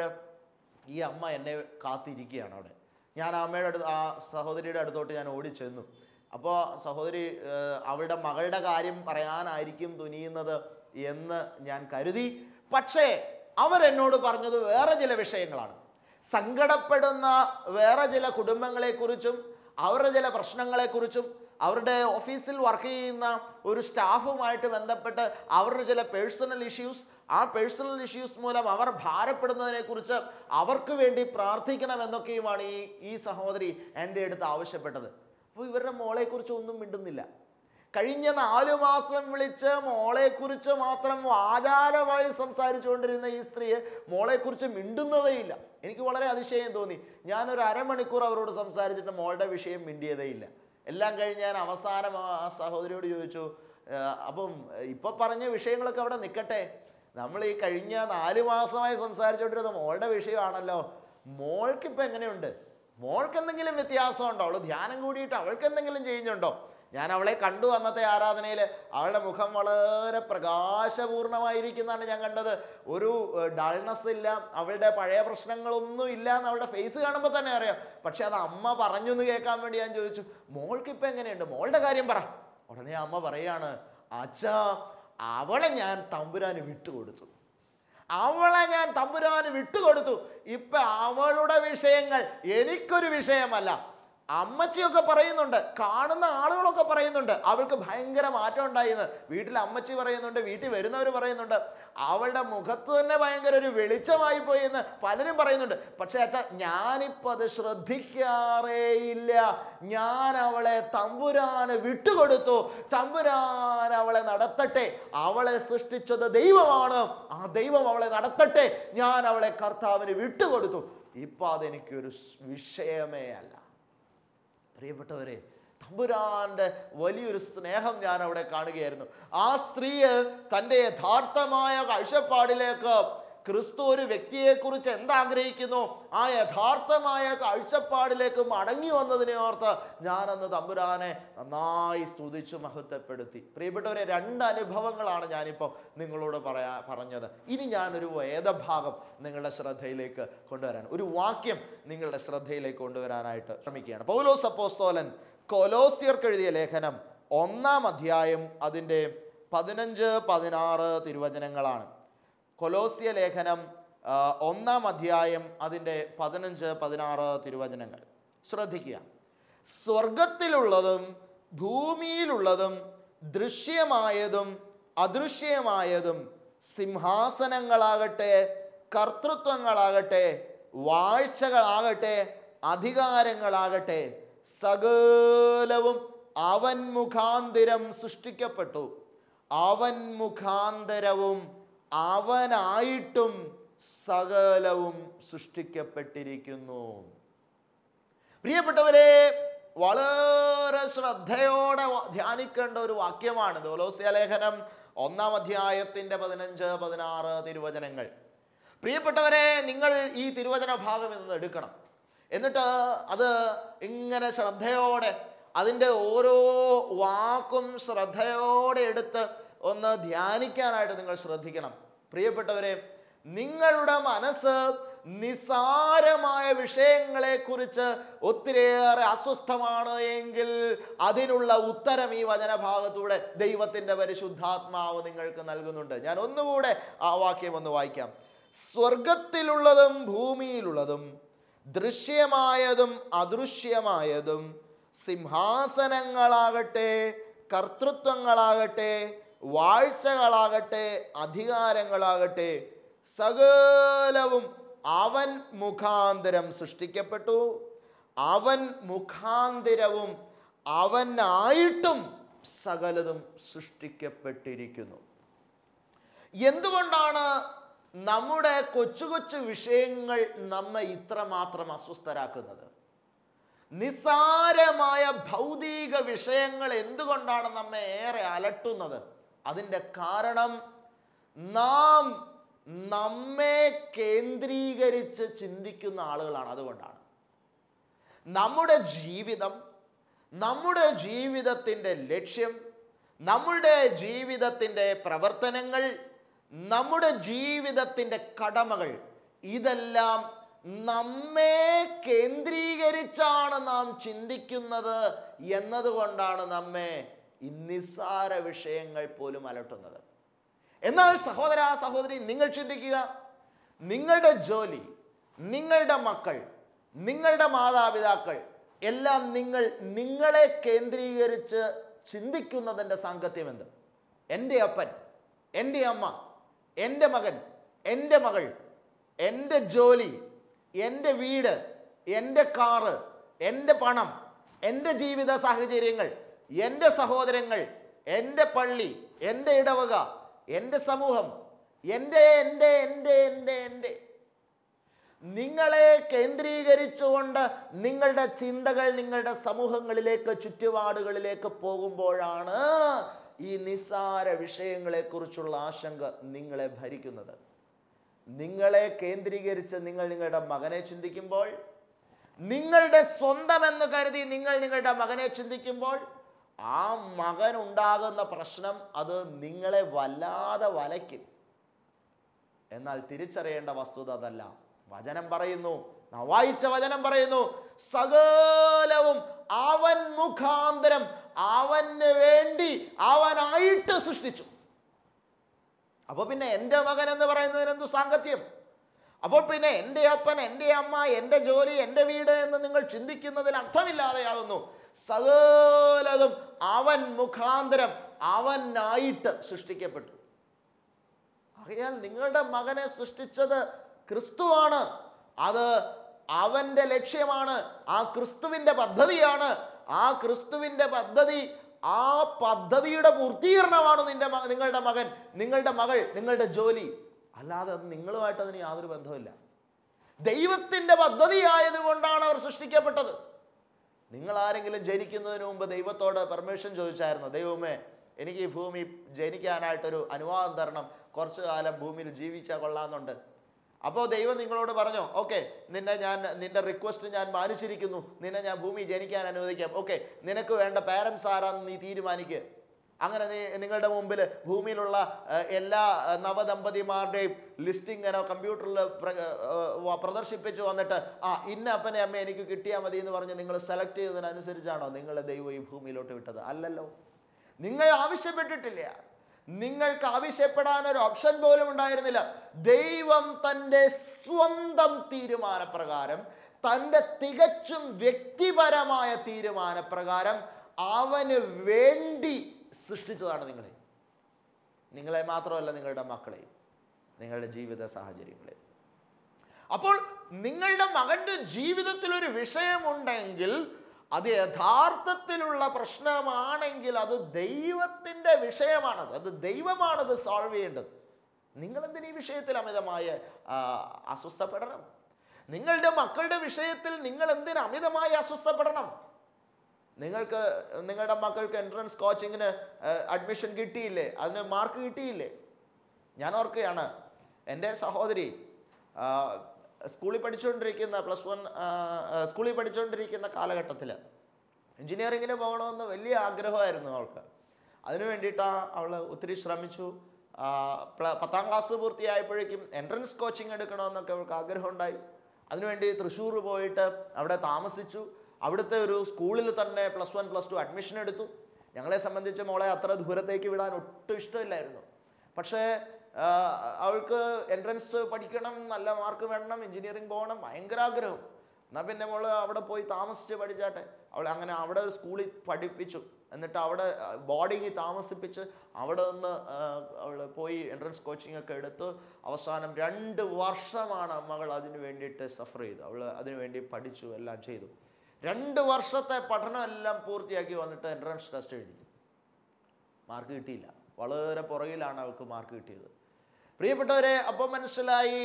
ഈ അമ്മ എന്നെ കാത്തിരിക്കുകയാണ് അവിടെ. ഞാൻ ആ സഹോദരിയുടെ അടുത്തോട്ട് ഞാൻ ഓടിച്ചെന്നു. അപ്പോൾ സഹോദരി അവളുടെ മകളുടെ കാര്യം പറയാനായിരിക്കും തുനിയുന്നത് എന്ന് ഞാൻ കരുതി. പക്ഷേ അവരെന്നോട് പറഞ്ഞത് വേറെ ചില വിഷയങ്ങളാണ്. സങ്കടപ്പെടുന്ന വേറെ ചില കുടുംബങ്ങളെക്കുറിച്ചും അവരുടെ ചില പ്രശ്നങ്ങളെക്കുറിച്ചും അവരുടെ ഓഫീസിൽ വർക്ക് ചെയ്യുന്ന ഒരു സ്റ്റാഫുമായിട്ട് ബന്ധപ്പെട്ട് അവരുടെ ചില പേഴ്സണൽ ഇഷ്യൂസ്, ആ പേഴ്സണൽ ഇഷ്യൂസ് മൂലം അവർ ഭാരപ്പെടുന്നതിനെക്കുറിച്ച് അവർക്ക് വേണ്ടി പ്രാർത്ഥിക്കണമെന്നൊക്കെയുമാണ് ഈ സഹോദരി എൻ്റെ അടുത്ത് ആവശ്യപ്പെട്ടത്. അപ്പോൾ ഇവരുടെ മോളെക്കുറിച്ച് ഒന്നും മിണ്ടുന്നില്ല. കഴിഞ്ഞ 4 മാസം വിളിച്ച് മോളെക്കുറിച്ച് മാത്രം ആചാരമായി സംസാരിച്ചുകൊണ്ടിരുന്ന ഈ സ്ത്രീയെ മോളെക്കുറിച്ച് മിണ്ടുന്നതേയില്ല. എനിക്ക് വളരെ അതിശയം തോന്നി. ഞാനൊരു അരമണിക്കൂർ അവരോട് സംസാരിച്ചിട്ട് മോളുടെ വിഷയം മിണ്ടിയതേയില്ല. എല്ലാം കഴിഞ്ഞ് ഞാൻ അവസാനം ആ സഹോദരിയോട് ചോദിച്ചു, അപ്പം ഇപ്പം പറഞ്ഞ വിഷയങ്ങളൊക്കെ അവിടെ നിൽക്കട്ടെ, നമ്മൾ ഈ കഴിഞ്ഞ 4 മാസമായി സംസാരിച്ചുകൊണ്ടിരുന്ന മോളുടെ വിഷയമാണല്ലോ, മോൾക്കിപ്പോൾ എങ്ങനെയുണ്ട്? മോൾക്ക് എന്തെങ്കിലും വ്യത്യാസമുണ്ടോ? അവൾ ധ്യാനം കൂടിയിട്ട് അവൾക്ക് എന്തെങ്കിലും ചെയ്യുന്നുണ്ടോ? ഞാൻ അവളെ കണ്ടു അന്നത്തെ ആരാധനയിൽ. അവളുടെ മുഖം വളരെ പ്രകാശപൂർണമായിരിക്കുന്നതാണ് ഞാൻ കണ്ടത്. ഒരു ഡൾനെസ് ഇല്ല, അവളുടെ പഴയ പ്രശ്നങ്ങളൊന്നും ഇല്ല എന്ന് അവളുടെ ഫേസ് കാണുമ്പോൾ തന്നെ അറിയാം. പക്ഷെ അത് അമ്മ പറഞ്ഞു എന്ന് കേൾക്കാൻ വേണ്ടി ഞാൻ ചോദിച്ചു, മോൾക്കിപ്പോൾ എങ്ങനെയുണ്ട്? മോളുടെ കാര്യം പറ. ഉടനെ അമ്മ പറയാണ്, അച്ഛാ, അവളെ ഞാൻ തമ്പുരാന് വിട്ടുകൊടുത്തു. ഇപ്പൊ അവളുടെ വിഷയങ്ങൾ എനിക്കൊരു വിഷയമല്ല. അമ്മച്ചിയൊക്കെ പറയുന്നുണ്ട്, കാണുന്ന ആളുകളൊക്കെ പറയുന്നുണ്ട് അവൾക്ക് ഭയങ്കര മാറ്റം ഉണ്ടായിന്ന്. വീട്ടിൽ അമ്മച്ചി പറയുന്നുണ്ട്, വീട്ടിൽ വരുന്നവർ പറയുന്നുണ്ട്, അവളുടെ മുഖത്ത് തന്നെ ഭയങ്കര ഒരു വെളിച്ചമായി പോയി എന്ന് പലരും പറയുന്നുണ്ട്. പക്ഷെ അച്ഛാ, ഞാനിപ്പോൾ അത് ശ്രദ്ധിക്കാറേയില്ല. ഞാൻ അവളെ തമ്പുരാന് വിട്ടുകൊടുത്തു. തമ്പുരാൻ അവളെ നടത്തട്ടെ. അവളെ സൃഷ്ടിച്ചത് ദൈവമാണ്. ആ ദൈവം അവളെ നടത്തട്ടെ. ഞാൻ അവളെ കർത്താവിന് വിട്ടുകൊടുത്തു. ഇപ്പൊ അതെനിക്കൊരു വിഷയമേ അല്ല. പ്രിയപ്പെട്ടവരെ, തമ്പുരാന്റെ വലിയൊരു സ്നേഹം ഞാൻ അവിടെ കാണുകയായിരുന്നു. ആ സ്ത്രീ തൻ്റെ യഥാർത്ഥമായ കാഴ്ചപ്പാടിലേക്ക്, ക്രിസ്തു ഒരു വ്യക്തിയെക്കുറിച്ച് എന്താഗ്രഹിക്കുന്നു ആ യഥാർത്ഥമായ കാഴ്ചപ്പാടിലേക്ക് മടങ്ങി വന്നതിനെ ഓർത്ത് ഞാനന്ന് തമ്പുരാനെ നന്നായി സ്തുതിച്ചു മഹത്വപ്പെടുത്തി. പ്രിയപ്പെട്ടവരെ, 2 അനുഭവങ്ങളാണ് ഞാനിപ്പോൾ നിങ്ങളോട് പറഞ്ഞത്. ഇനി ഞാനൊരു വേദഭാഗം നിങ്ങളുടെ ശ്രദ്ധയിലേക്ക് കൊണ്ടുവരാൻ, ഒരു വാക്യം നിങ്ങളുടെ ശ്രദ്ധയിലേക്ക് കൊണ്ടുവരാനായിട്ട് ശ്രമിക്കുകയാണ്. പൗലോസ് അപ്പോസ്തലൻ കൊലോസ്യർക്ക് എഴുതിയ ലേഖനം 1-ാം അധ്യായം അതിൻ്റെ 15-16 തിരുവചനങ്ങളാണ്. കൊലോസ്യ ലേഖനം 1-ാം അധ്യായം അതിൻ്റെ 15-16 തിരുവചനങ്ങൾ ശ്രദ്ധിക്കുക. സ്വർഗത്തിലുള്ളതും ഭൂമിയിലുള്ളതും ദൃശ്യമായതും അദൃശ്യമായതും, സിംഹാസനങ്ങളാകട്ടെ, കർത്തൃത്വങ്ങളാകട്ടെ, വാഴ്ചകളാകട്ടെ, അധികാരങ്ങളാകട്ടെ, സകലവും അവൻ മുഖാന്തരം സൃഷ്ടിക്കപ്പെട്ടു. അവൻ മുഖാന്തരവും അവനായിട്ടും സകലവും സൃഷ്ടിക്കപ്പെട്ടിരിക്കുന്നു. പ്രിയപ്പെട്ടവരെ, വളരെ ശ്രദ്ധയോടെ ധ്യാനിക്കേണ്ട ഒരു വാക്യമാണ് കൊലോസ്യ ലേഖനം 1-ാം അധ്യായത്തിൻ്റെ 15-16 തിരുവചനങ്ങൾ. പ്രിയപ്പെട്ടവരെ, നിങ്ങൾ ഈ തിരുവചന ഭാഗം ഇന്ന് എടുക്കണം. എന്നിട്ട് അത് ഇങ്ങനെ ശ്രദ്ധയോടെ, അതിൻ്റെ ഓരോ വാക്കും ശ്രദ്ധയോടെ എടുത്ത് ഒന്ന് ധ്യാനിക്കാനായിട്ട് നിങ്ങൾ ശ്രദ്ധിക്കണം. പ്രിയപ്പെട്ടവരെ, നിങ്ങളുടെ മനസ്സ് നിസാരമായ വിഷയങ്ങളെക്കുറിച്ച് ഒത്തിരിയേറെ അസ്വസ്ഥമാണ് എങ്കിൽ അതിനുള്ള ഉത്തരം ഈ വചനഭാഗത്തൂടെ ദൈവത്തിൻ്റെ പരിശുദ്ധാത്മാവ് നിങ്ങൾക്ക് നൽകുന്നുണ്ട്. ഞാൻ ഒന്നുകൂടെ ആ വാക്യം ഒന്ന് വായിക്കാം. സ്വർഗത്തിലുള്ളതും ഭൂമിയിലുള്ളതും ദൃശ്യമായതും അദൃശ്യമായതും സിംഹാസനങ്ങളാകട്ടെ, കർത്തൃത്വങ്ങളാകട്ടെ, വാഴ്ചകളാകട്ടെ, അധികാരങ്ങളാകട്ടെ, സകലവും അവൻ മുഖാന്തരം സൃഷ്ടിക്കപ്പെട്ടു. അവൻ മുഖാന്തരവും അവനായിട്ടും സകലതും സൃഷ്ടിക്കപ്പെട്ടിരിക്കുന്നു. എന്തുകൊണ്ടാണ് നമ്മുടെ കൊച്ചു കൊച്ചു വിഷയങ്ങൾ നമ്മെ ഇത്രമാത്രം അസ്വസ്ഥരാക്കുന്നത്? നിസ്സാരമായ ഭൗതിക വിഷയങ്ങൾ എന്തുകൊണ്ടാണ് നമ്മെ ഏറെ അലട്ടുന്നത്? അതിൻ്റെ കാരണം നാം നമ്മെ കേന്ദ്രീകരിച്ച് ചിന്തിക്കുന്ന ആളുകളാണ്. അതുകൊണ്ടാണ് നമ്മുടെ ജീവിതം, നമ്മുടെ ജീവിതത്തിൻ്റെ ലക്ഷ്യം, നമ്മുടെ ജീവിതത്തിൻ്റെ പ്രവർത്തനങ്ങൾ, നമ്മുടെ ജീവിതത്തിൻ്റെ കടമകൾ ഇതെല്ലാം നമ്മെ കേന്ദ്രീകരിച്ചാണ് നാം ചിന്തിക്കുന്നത് എന്നതുകൊണ്ടാണ് നമ്മെ നിസ്സാര വിഷയങ്ങൾ പോലും അലട്ടുന്നത്. എന്നാൽ സഹോദര സഹോദരി, നിങ്ങൾ ചിന്തിക്കുക, നിങ്ങളുടെ ജോലി, നിങ്ങളുടെ മക്കൾ, നിങ്ങളുടെ മാതാപിതാക്കൾ എല്ലാം നിങ്ങളെ കേന്ദ്രീകരിച്ച് ചിന്തിക്കുന്നതിൻ്റെ സാങ്കത്യം എന്ത്? എൻ്റെ അപ്പൻ, എൻ്റെ അമ്മ, എൻ്റെ മകൻ, എൻ്റെ മകൾ, എൻ്റെ ജോലി, എൻ്റെ വീട്, എൻ്റെ കാറ്, എൻ്റെ പണം, എൻ്റെ ജീവിത സാഹചര്യങ്ങൾ, എൻ്റെ സഹോദരങ്ങൾ, എൻ്റെ പള്ളി, എൻ്റെ ഇടവക, എൻ്റെ സമൂഹം, എൻ്റെ എൻ്റെ എൻ്റെ എൻ്റെ എൻ്റെ നിങ്ങളെ കേന്ദ്രീകരിച്ചുകൊണ്ട് നിങ്ങളുടെ ചിന്തകൾ നിങ്ങളുടെ സമൂഹങ്ങളിലേക്ക്, ചുറ്റുപാടുകളിലേക്ക് പോകുമ്പോഴാണ് ഈ നിസ്സാര വിഷയങ്ങളെക്കുറിച്ചുള്ള ആശങ്ക നിങ്ങളെ ഭരിക്കുന്നത്. നിങ്ങളെ കേന്ദ്രീകരിച്ച് നിങ്ങളുടെ മകനെ ചിന്തിക്കുമ്പോൾ, നിങ്ങളുടെ സ്വന്തം എന്ന് കരുതി നിങ്ങളുടെ മകനെ ചിന്തിക്കുമ്പോൾ, ആ മകൻ ഉണ്ടാകുന്ന പ്രശ്നം അത് നിങ്ങളെ വല്ലാതെ വലയ്ക്കും. എന്നാൽ തിരിച്ചറിയേണ്ട വസ്തുത അതല്ല. വചനം പറയുന്നു, വായിച്ച വചനം പറയുന്നു, സകലവും അവൻ മുഖാന്തരം അവന് വേണ്ടി അവനായിട്ട് സൃഷ്ടിച്ചു. അപ്പോൾ പിന്നെ എൻ്റെ മകൻ എന്ന് പറയുന്നതിന് എന്തു സാങ്കത്യം? അപ്പോൾ പിന്നെ എൻ്റെ അപ്പൻ, എൻ്റെ അമ്മ, എൻ്റെ ജോലി, എൻ്റെ വീട് എന്ന് നിങ്ങൾ ചിന്തിക്കുന്നതിൽ അർത്ഥമില്ലാതെയാകുന്നു. സകലതും അവൻ മുഖാന്തരം അവനായിട്ട് സൃഷ്ടിക്കപ്പെട്ടു. ആകയാൽ നിങ്ങളുടെ മകനെ സൃഷ്ടിച്ചത് ക്രിസ്തുവാണ്. അത് അവൻ്റെ ലക്ഷ്യമാണ്. ആ ക്രിസ്തുവിൻ്റെ പദ്ധതിയാണ്. ആ ക്രിസ്തുവിൻ്റെ പദ്ധതി, ആ പദ്ധതിയുടെ പൂർത്തീകരണമാണ് നിങ്ങളുടെ മകൻ, നിങ്ങളുടെ മകൾ, നിങ്ങളുടെ ജോലി. അല്ലാതെ അത് നിങ്ങളുമായിട്ട് അതിന് യാതൊരു ബന്ധമില്ല. ദൈവത്തിൻ്റെ പദ്ധതി ആയതുകൊണ്ടാണ് അവർ സൃഷ്ടിക്കപ്പെട്ടത്. നിങ്ങൾ ആരെങ്കിലും ജനിക്കുന്നതിന് മുമ്പ് ദൈവത്തോട് പെർമിഷൻ ചോദിച്ചായിരുന്നു, ദൈവമേ എനിക്ക് ഈ ഭൂമി ജനിക്കാനായിട്ടൊരു അനുവാദം തരണം, കുറച്ചു കാലം ഭൂമിയിൽ ജീവിച്ചാൽ കൊള്ളാമെന്നുണ്ട്. അപ്പോൾ ദൈവം നിങ്ങളോട് പറഞ്ഞോ, ഓക്കെ, നിന്റെ റിക്വസ്റ്റ് ഞാൻ മാനിച്ചിരിക്കുന്നു, നിന്നെ ഞാൻ ഭൂമി ജനിക്കാൻ അനുവദിക്കാം, ഓക്കെ, നിനക്ക് വേണ്ട പാരൻസ് ആരാന്ന് നീ തീരുമാനിക്കുക. അങ്ങനെ നിങ്ങളുടെ മുമ്പിൽ ഭൂമിയിലുള്ള എല്ലാ നവദമ്പതിമാരുടെയും ലിസ്റ്റ് ഇങ്ങനെ കമ്പ്യൂട്ടറിൽ പ്രദർശിപ്പിച്ച് വന്നിട്ട്, ഇന്ന അപ്പനെ അമ്മ എനിക്ക് കിട്ടിയാൽ മതി എന്ന് പറഞ്ഞ് നിങ്ങൾ സെലക്ട് ചെയ്തതിനനുസരിച്ചാണോ നിങ്ങളെ ദൈവം ഈ ഭൂമിയിലോട്ട് വിട്ടത്? അല്ലല്ലോ. നിങ്ങൾ ആവശ്യപ്പെട്ടിട്ടില്ല. നിങ്ങൾക്ക് ആവശ്യപ്പെടാനൊരു ഓപ്ഷൻ പോലും ഉണ്ടായിരുന്നില്ല. ദൈവം തൻ്റെ സ്വന്തം തീരുമാനപ്രകാരം, തൻ്റെ തികച്ചും വ്യക്തിപരമായ തീരുമാനപ്രകാരം അവന് വേണ്ടി സൃഷ്ടിച്ചതാണ് നിങ്ങളെ മാത്രമല്ല, നിങ്ങളുടെ മക്കളെയും, നിങ്ങളുടെ ജീവിത സാഹചര്യങ്ങളെയും. അപ്പോൾ നിങ്ങളുടെ മകൻ്റെ ജീവിതത്തിൽ ഒരു വിഷയമുണ്ടെങ്കിൽ, അത് യഥാർത്ഥത്തിലുള്ള പ്രശ്നമാണെങ്കിൽ അത് ദൈവത്തിൻ്റെ വിഷയമാണത്. അത് ദൈവമാണത് സോൾവ് ചെയ്യേണ്ടത്. നിങ്ങളെന്തിന് ഈ വിഷയത്തിൽ അമിതമായ അസ്വസ്ഥപ്പെടണം? നിങ്ങളുടെ മക്കളുടെ വിഷയത്തിൽ നിങ്ങൾ എന്തിന് അമിതമായി അസ്വസ്ഥപ്പെടണം? നിങ്ങളുടെ മക്കൾക്ക് എൻട്രൻസ് കോച്ചിങ്ങിന് അഡ്മിഷൻ കിട്ടിയില്ലേ? അതിന് മാർക്ക് കിട്ടിയില്ലേ? ഞാൻ ഓർക്കുകയാണ്, എൻ്റെ സഹോദരി സ്കൂളിൽ പഠിച്ചുകൊണ്ടിരിക്കുന്ന സ്കൂളിൽ പഠിച്ചുകൊണ്ടിരിക്കുന്ന കാലഘട്ടത്തിൽ എൻജിനീയറിങ്ങിന് പോകണമെന്ന് വലിയ ആഗ്രഹമായിരുന്നു അവൾക്ക്. അതിനു വേണ്ടിയിട്ടാണ് അവൾ ഒത്തിരി ശ്രമിച്ചു. 10ാം ക്ലാസ് പൂർത്തിയായപ്പോഴേക്കും എൻട്രൻസ് കോച്ചിങ് എടുക്കണമെന്നൊക്കെ അവൾക്ക് ആഗ്രഹമുണ്ടായി. അതിനുവേണ്ടി തൃശ്ശൂർ പോയിട്ട് അവിടെ താമസിച്ചു. അവിടുത്തെ ഒരു സ്കൂളിൽ തന്നെ +1 +2 അഡ്മിഷൻ എടുത്തു. ഞങ്ങളെ സംബന്ധിച്ച് മോളെ അത്ര ദൂരത്തേക്ക് വിടാൻ ഒട്ടും ഇഷ്ടമില്ലായിരുന്നു. പക്ഷേ അവൾക്ക് എൻട്രൻസ് പഠിക്കണം, നല്ല മാർക്ക് വേണം, എഞ്ചിനീയറിംഗ് പോകണം, ഭയങ്കര ആഗ്രഹം. എന്നാൽ പിന്നെ മോള് അവിടെ പോയി താമസിച്ച് പഠിച്ചാട്ടെ. അങ്ങനെ അവിടെ ഒരു സ്കൂളിൽ പഠിപ്പിച്ചു. എന്നിട്ട് അവിടെ ബോർഡിങ്ങിൽ താമസിപ്പിച്ച് അവിടെ നിന്ന് അവൾ പോയി എൻട്രൻസ് കോച്ചിങ് ഒക്കെ എടുത്ത് അവസാനം 2 വർഷമാണ് മകൾ അതിന് വേണ്ടിയിട്ട് സഫർ ചെയ്തു. അവൾ അതിനു വേണ്ടി പഠിച്ചു, എല്ലാം ചെയ്തു. 2 വർഷത്തെ പഠനം എല്ലാം പൂർത്തിയാക്കി വന്നിട്ട് എൻട്രൻസ് ടെസ്റ്റ് എഴുതി. മാർക്ക് കിട്ടിയില്ല. വളരെ പുറകിലാണ് അവൾക്ക് മാർക്ക് കിട്ടിയത്. പ്രിയപ്പെട്ടവരെ, അപ്പം മനസ്സിലായി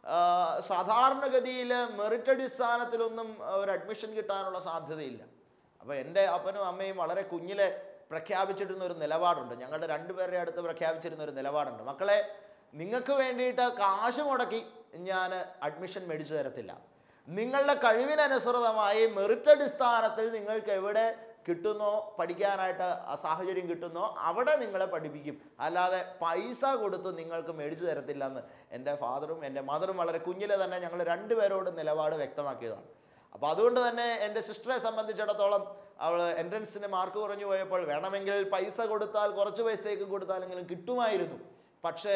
സാധാരണഗതിയിൽ മെറിറ്റ് അടിസ്ഥാനത്തിലൊന്നും ഒരു അഡ്മിഷൻ കിട്ടാനുള്ള സാധ്യതയില്ല. അപ്പോൾ എൻ്റെ അപ്പനും അമ്മയും വളരെ കുഞ്ഞിലെ പ്രഖ്യാപിച്ചിരുന്ന ഒരു നിലപാടുണ്ട്. ഞങ്ങളുടെ 2 പേരുടെ അടുത്ത് പ്രഖ്യാപിച്ചിരുന്ന ഒരു നിലപാടുണ്ട്. മക്കളെ, നിങ്ങൾക്ക് വേണ്ടിയിട്ട് കാശ് മുടക്കി ഞാൻ അഡ്മിഷൻ മേടിച്ചു തരത്തില്ല. നിങ്ങളുടെ കഴിവിനനുസൃതമായി മെറിറ്റ് അടിസ്ഥാനത്തിൽ നിങ്ങൾക്ക് എവിടെ കിട്ടുന്നോ, പഠിക്കാനായിട്ട് സാഹചര്യം കിട്ടുന്നോ അവിടെ നിങ്ങളെ പഠിപ്പിക്കും. അല്ലാതെ പൈസ കൊടുത്ത് നിങ്ങൾക്ക് മേടിച്ചു തരത്തില്ല എന്ന് എൻ്റെ ഫാദറും എൻ്റെ മദറും വളരെ കുഞ്ഞിലെ തന്നെ ഞങ്ങൾ 2 പേരോടും നിലപാട് വ്യക്തമാക്കിയതാണ്. അപ്പോൾ അതുകൊണ്ട് തന്നെ എൻ്റെ സിസ്റ്ററെ സംബന്ധിച്ചിടത്തോളം അവൾ എൻട്രൻസിന് മാർക്ക് കുറഞ്ഞു പോയപ്പോൾ വേണമെങ്കിൽ പൈസ കൊടുത്താൽ, കുറച്ച് പൈസയൊക്കെ കൊടുത്താലെങ്കിലും കിട്ടുമായിരുന്നു. പക്ഷേ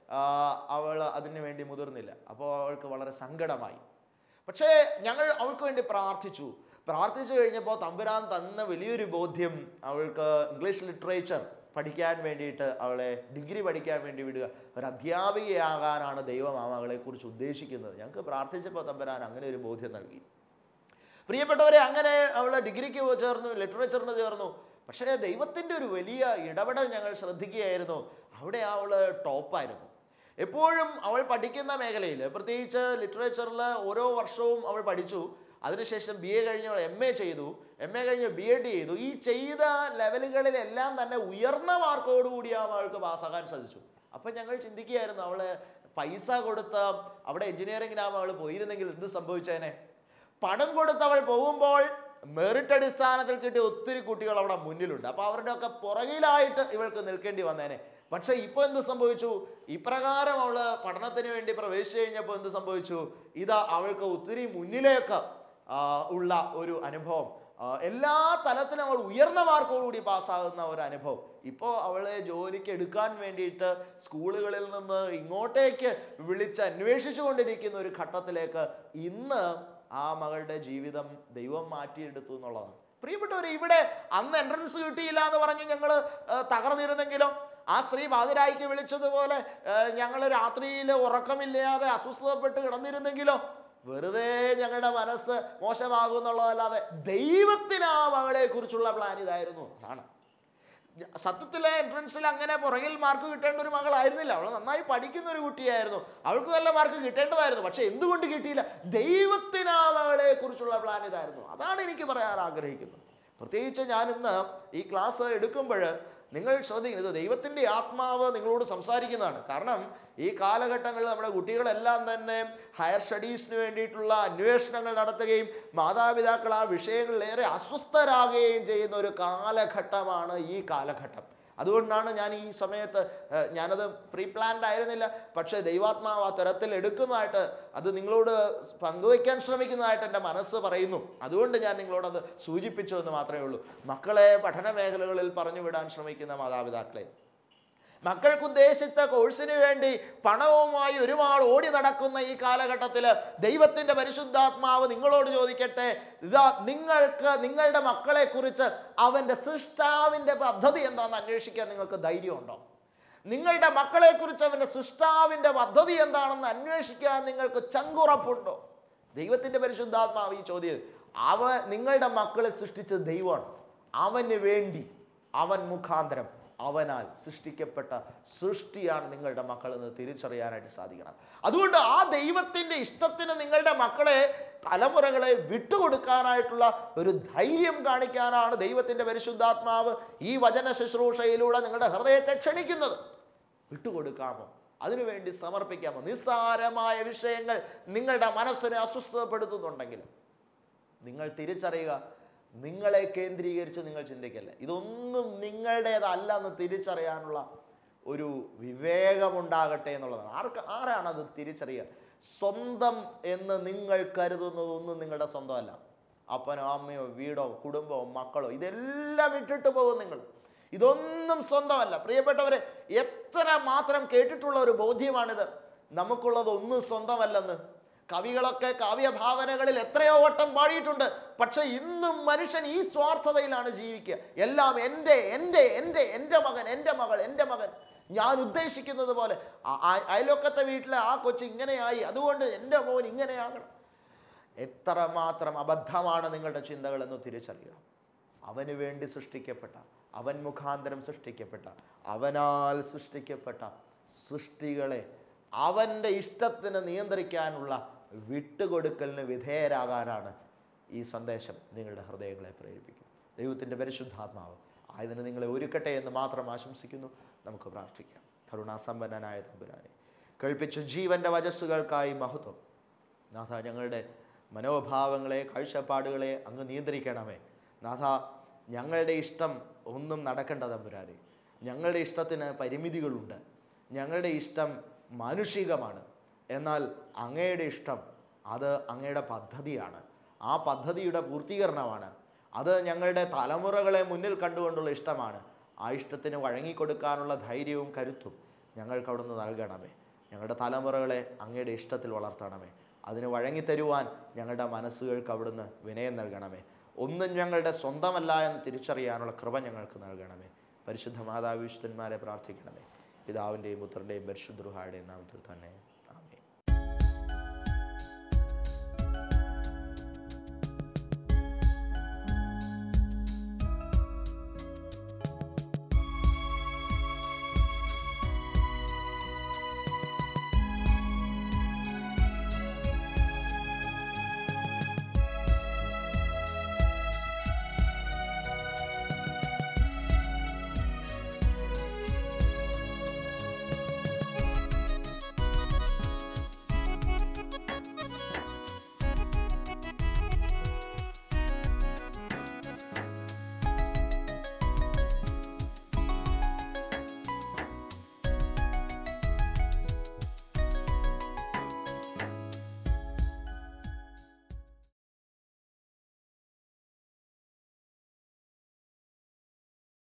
അവൾ അതിന് വേണ്ടി മുതിർന്നില്ല. അപ്പോൾ അവൾക്ക് വളരെ സങ്കടമായി. പക്ഷേ ഞങ്ങൾ അവൾക്ക് വേണ്ടി പ്രാർത്ഥിച്ചു കഴിഞ്ഞപ്പോൾ തമ്പുരാൻ തന്ന വലിയൊരു ബോധ്യം, അവൾക്ക് ഇംഗ്ലീഷ് ലിറ്ററേച്ചർ പഠിക്കാൻ വേണ്ടിയിട്ട് അവളെ ഡിഗ്രി പഠിക്കാൻ വേണ്ടി വിടുക. ഒരു അധ്യാപികയാകാനാണ് ദൈവം ആ മകളെക്കുറിച്ച് ഉദ്ദേശിക്കുന്നത്. ഞങ്ങൾക്ക് പ്രാർത്ഥിച്ചപ്പോൾ തമ്പുരാൻ അങ്ങനെ ഒരു ബോധ്യം നൽകി. പ്രിയപ്പെട്ടവരെ, അങ്ങനെ അവൾ ഡിഗ്രിക്ക് ചേർന്നു, ലിറ്ററേച്ചറിന് ചേർന്നു. പക്ഷേ ദൈവത്തിൻ്റെ ഒരു വലിയ ഇടപെടൽ ഞങ്ങൾ ശ്രദ്ധിക്കുകയായിരുന്നു. അവിടെ അവൾ ടോപ്പായിരുന്നു. എപ്പോഴും അവൾ പഠിക്കുന്ന മേഖലയിൽ, പ്രത്യേകിച്ച് ലിറ്ററേച്ചറിൽ ഓരോ വർഷവും അവൾ പഠിച്ചു. അതിനുശേഷം BA കഴിഞ്ഞ് അവൾ MA ചെയ്തു, MA കഴിഞ്ഞ് BEd ചെയ്തു. ഈ ചെയ്ത ലെവലുകളിലെല്ലാം തന്നെ ഉയർന്ന മാർക്കോടുകൂടി ആ അവൾക്ക് പാസ്സാകാൻ സാധിച്ചു. അപ്പം ഞങ്ങൾ ചിന്തിക്കുകയായിരുന്നു, അവൾ പൈസ കൊടുത്ത് അവിടെ എഞ്ചിനീയറിംഗിനാകും അവൾ പോയിരുന്നെങ്കിൽ എന്ത് സംഭവിച്ചേനെ. പണം കൊടുത്ത് അവൾ പോകുമ്പോൾ മെറിറ്റ് അടിസ്ഥാനത്തിൽ കിട്ടിയ ഒത്തിരി കുട്ടികൾ അവിടെ മുന്നിലുണ്ട്. അപ്പോൾ അവരുടെയൊക്കെ പുറകിലായിട്ട് ഇവൾക്ക് നിൽക്കേണ്ടി വന്നേനെ. പക്ഷേ ഇപ്പോൾ എന്ത് സംഭവിച്ചു? ഇപ്രകാരം അവൾ പഠനത്തിന് വേണ്ടി പ്രവേശിച്ചു കഴിഞ്ഞപ്പോൾ എന്ത് സംഭവിച്ചു? ഇതാ അവൾക്ക് ഒത്തിരി മുന്നിലേക്ക് ഉള്ള ഒരു അനുഭവം, എല്ലാ തലത്തിലും അവൾ ഉയർന്ന മാർക്കോടുകൂടി പാസ്സാകുന്ന ഒരു അനുഭവം. ഇപ്പോൾ അവളെ ജോലിക്ക് എടുക്കാൻ വേണ്ടിയിട്ട് സ്കൂളുകളിൽ നിന്ന് ഇങ്ങോട്ടേക്ക് വിളിച്ച് അന്വേഷിച്ചു കൊണ്ടിരിക്കുന്ന ഒരു ഘട്ടത്തിലേക്ക് ഇന്ന് ആ മകളുടെ ജീവിതം ദൈവം മാറ്റിയെടുത്തു എന്നുള്ളതാണ്. പ്രിയപ്പെട്ടവരെ, ഇവിടെ അന്ന് എൻട്രൻസ് കിട്ടിയില്ല എന്ന് പറഞ്ഞ് ഞങ്ങൾ തകർന്നിരുന്നെങ്കിലോ, ആ സ്ത്രീ പാതിരായിക്ക് വിളിച്ചതുപോലെ ഞങ്ങൾ രാത്രിയിൽ ഉറക്കമില്ലാതെ അസ്വസ്ഥപ്പെട്ട് കിടന്നിരുന്നെങ്കിലോ, വെറുതെ ഞങ്ങളുടെ മനസ്സ് മോശമാകുന്നുള്ളതല്ലാതെ ദൈവത്തിന് ആ മകളെ കുറിച്ചുള്ള പ്ലാൻ ഇതായിരുന്നു. അതാണ് സത്യത്തിലെ എൻട്രൻസിൽ അങ്ങനെ പുറകിൽ മാർക്ക് കിട്ടേണ്ട ഒരു മകളായിരുന്നില്ല. അവൾ നന്നായി പഠിക്കുന്ന ഒരു കുട്ടിയായിരുന്നു. അവൾക്ക് നല്ല മാർക്ക് കിട്ടേണ്ടതായിരുന്നു. പക്ഷെ എന്തുകൊണ്ട് കിട്ടിയില്ല? ദൈവത്തിന് ആ മകളെ കുറിച്ചുള്ള പ്ലാൻ ഇതായിരുന്നു. അതാണ് എനിക്ക് പറയാൻ ആഗ്രഹിക്കുന്നത്. പ്രത്യേകിച്ച് ഞാൻ ഇന്ന് ഈ ക്ലാസ് എടുക്കുമ്പോൾ നിങ്ങൾ ശ്രദ്ധിക്കുന്നത്, ദൈവത്തിൻ്റെ ആത്മാവ് നിങ്ങളോട് സംസാരിക്കുന്നതാണ്. കാരണം ഈ കാലഘട്ടങ്ങളിൽ നമ്മുടെ കുട്ടികളെല്ലാം തന്നെ ഹയർ സ്റ്റഡീസിന് വേണ്ടിയിട്ടുള്ള അന്വേഷണങ്ങൾ നടത്തുകയും മാതാപിതാക്കൾ ആ വിഷയങ്ങളിലേറെ അസ്വസ്ഥരാകുകയും ചെയ്യുന്ന ഒരു കാലഘട്ടമാണ് ഈ കാലഘട്ടം. അതുകൊണ്ടാണ് ഞാൻ ഈ സമയത്ത്, ഞാനത് പ്രീ പ്ലാൻഡ് ആയിരുന്നില്ല, പക്ഷേ ദൈവാത്മാവ് ആ തരത്തിൽ എടുക്കുന്നതായിട്ട്, അത് നിങ്ങളോട് പങ്കുവയ്ക്കാൻ ശ്രമിക്കുന്നതായിട്ട് എൻ്റെ മനസ്സ് പറയുന്നു. അതുകൊണ്ട് ഞാൻ നിങ്ങളോടത് സൂചിപ്പിച്ചു എന്ന് മാത്രമേ ഉള്ളൂ. മക്കളെ പഠന മേഖലകളിൽ പറഞ്ഞു വിടാൻ ശ്രമിക്കുന്ന മാതാപിതാക്കളെ, മക്കൾക്ക് ഉദ്ദേശിച്ച കോഴ്സിന് വേണ്ടി പണവുമായി ഒരുപാട് ഓടി നടക്കുന്ന ഈ കാലഘട്ടത്തിൽ ദൈവത്തിൻ്റെ പരിശുദ്ധാത്മാവ് നിങ്ങളോട് ചോദിക്കട്ടെ, ഇതാ നിങ്ങൾക്ക് നിങ്ങളുടെ മക്കളെ കുറിച്ച് അവൻ്റെ സൃഷ്ടാവിൻ്റെ പദ്ധതി എന്താണെന്ന് അന്വേഷിക്കാൻ നിങ്ങൾക്ക് ധൈര്യമുണ്ടോ? നിങ്ങളുടെ മക്കളെ കുറിച്ച് അവൻ്റെ സൃഷ്ടാവിൻ്റെ പദ്ധതി എന്താണെന്ന് അന്വേഷിക്കാൻ നിങ്ങൾക്ക് ചങ്കുറപ്പുണ്ടോ? ദൈവത്തിൻ്റെ പരിശുദ്ധാത്മാവ് ഈ ചോദ്യം, നിങ്ങളുടെ മക്കളെ സൃഷ്ടിച്ചത് ദൈവമാണ്. അവന് വേണ്ടി, അവൻ മുഖാന്തരം, അവനാൽ സൃഷ്ടിക്കപ്പെട്ട സൃഷ്ടിയാണ് നിങ്ങളുടെ മക്കൾ എന്ന് തിരിച്ചറിയാനായിട്ട് സാധിക്കണം. അതുകൊണ്ട് ആ ദൈവത്തിൻ്റെ ഇഷ്ടത്തിന് നിങ്ങളുടെ മക്കളെ, തലമുറകളെ വിട്ടുകൊടുക്കാനായിട്ടുള്ള ഒരു ധൈര്യം കാണിക്കാനാണ് ദൈവത്തിൻ്റെ പരിശുദ്ധാത്മാവ് ഈ വചന ശുശ്രൂഷയിലൂടെ നിങ്ങളുടെ ഹൃദയത്തെ ക്ഷണിക്കുന്നത്. വിട്ടുകൊടുക്കാമോ? അതിനുവേണ്ടി സമർപ്പിക്കാമോ? നിസ്സാരമായ വിഷയങ്ങൾ നിങ്ങളുടെ മനസ്സിനെ അസ്വസ്ഥപ്പെടുത്തുന്നുണ്ടെങ്കിൽ നിങ്ങൾ തിരിച്ചറിയുക, നിങ്ങളെ കേന്ദ്രീകരിച്ച് നിങ്ങൾ ചിന്തിക്കല്ലേ. ഇതൊന്നും നിങ്ങളുടേതല്ല എന്ന് തിരിച്ചറിയാനുള്ള ഒരു വിവേകമുണ്ടാകട്ടെ എന്നുള്ളതാണ്. ആരാണത് തിരിച്ചറിയുക? സ്വന്തം എന്ന് നിങ്ങൾ കരുതുന്നതൊന്നും നിങ്ങളുടെ സ്വന്തമല്ല. അപ്പനോ അമ്മയോ വീടോ കുടുംബമോ മക്കളോ ഇതെല്ലാം ഇട്ടിട്ട് പോകും നിങ്ങൾ. ഇതൊന്നും സ്വന്തമല്ല. പ്രിയപ്പെട്ടവരെ, എത്ര മാത്രം കേട്ടിട്ടുള്ള ഒരു ബോധ്യമാണിത്. നമുക്കുള്ളതൊന്നും സ്വന്തമല്ലെന്ന്. കവികളൊക്കെ കാവ്യഭാവനകളിൽ എത്രയോ വട്ടം പാടിയിട്ടുണ്ട്. പക്ഷെ ഇന്നും മനുഷ്യൻ ഈ സ്വാർത്ഥതയിലാണ് ജീവിക്കുക. എല്ലാം എൻ്റെ എൻ്റെ എൻ്റെ എൻ്റെ മകൻ, എൻ്റെ മകൾ, എൻ്റെ മകൻ, ഞാൻ ഉദ്ദേശിക്കുന്നത് പോലെ. അയൽവക്കത്തെ വീട്ടിലെ ആ കൊച്ചു ഇങ്ങനെയായി, അതുകൊണ്ട് എൻ്റെ മോൻ ഇങ്ങനെയാകണം. എത്രമാത്രം അബദ്ധമാണ് നിങ്ങളുടെ ചിന്തകൾ എന്ന് തിരിച്ചറിയുക. അവന് വേണ്ടി സൃഷ്ടിക്കപ്പെട്ട, അവൻ മുഖാന്തരം സൃഷ്ടിക്കപ്പെട്ട, അവനാൽ സൃഷ്ടിക്കപ്പെട്ട സൃഷ്ടികളെ അവൻ്റെ ഇഷ്ടത്തിന് നിയന്ത്രിക്കാനുള്ള വിട്ടുകൊടുക്കലിന് വിധേയരാകാനാണ് ഈ സന്ദേശം നിങ്ങളുടെ ഹൃദയങ്ങളെ പ്രേരിപ്പിക്കുന്നത്. ദൈവത്തിൻ്റെ പരിശുദ്ധാത്മാവ് ആയതിന് നിങ്ങളെ ഒരുക്കട്ടെ എന്ന് മാത്രം ആശംസിക്കുന്നു. നമുക്ക് പ്രാർത്ഥിക്കാം. കരുണാസമ്പന്നനായ തമ്പുരാനെ, കേൾപ്പിച്ച ജീവൻ്റെ വചസ്സുകൾക്കായി മഹത്വം. നാഥ, ഞങ്ങളുടെ മനോഭാവങ്ങളെ, കാഴ്ചപ്പാടുകളെ അങ്ങ് നിയന്ത്രിക്കണമേ. നാഥ, ഞങ്ങളുടെ ഇഷ്ടം ഒന്നും നടക്കേണ്ട തമ്പുരാനെ. ഞങ്ങളുടെ ഇഷ്ടത്തിന് പരിമിതികളുണ്ട്. ഞങ്ങളുടെ ഇഷ്ടം മാനുഷികമാണ്. എന്നാൽ അങ്ങയുടെ ഇഷ്ടം അത് അങ്ങയുടെ പദ്ധതിയാണ്. ആ പദ്ധതിയുടെ പൂർത്തീകരണമാണ്. അത് ഞങ്ങളുടെ തലമുറകളെ മുന്നിൽ കണ്ടുകൊണ്ടുള്ള ഇഷ്ടമാണ്. ആ ഇഷ്ടത്തിന് വഴങ്ങിക്കൊടുക്കാനുള്ള ധൈര്യവും കരുത്തും ഞങ്ങൾക്ക് അവിടുന്ന് നൽകണമേ. ഞങ്ങളുടെ തലമുറകളെ അങ്ങയുടെ ഇഷ്ടത്തിൽ വളർത്തണമേ. അതിന് വഴങ്ങിത്തരുവാൻ ഞങ്ങളുടെ മനസ്സുകൾക്ക് അവിടുന്ന് വിനയം നൽകണമേ. ഒന്നും ഞങ്ങളുടെ സ്വന്തമല്ല എന്ന് തിരിച്ചറിയാനുള്ള കൃപ ഞങ്ങൾക്ക് നൽകണമേ. പരിശുദ്ധ മാതാവിശുദ്ധന്മാരെ പ്രാർത്ഥിക്കണമേ. പിതാവിൻ്റെയും പുത്രൻ്റെയും പരിശുദ്ധ റൂഹായുടെയും നാമത്തിൽ തന്നെ.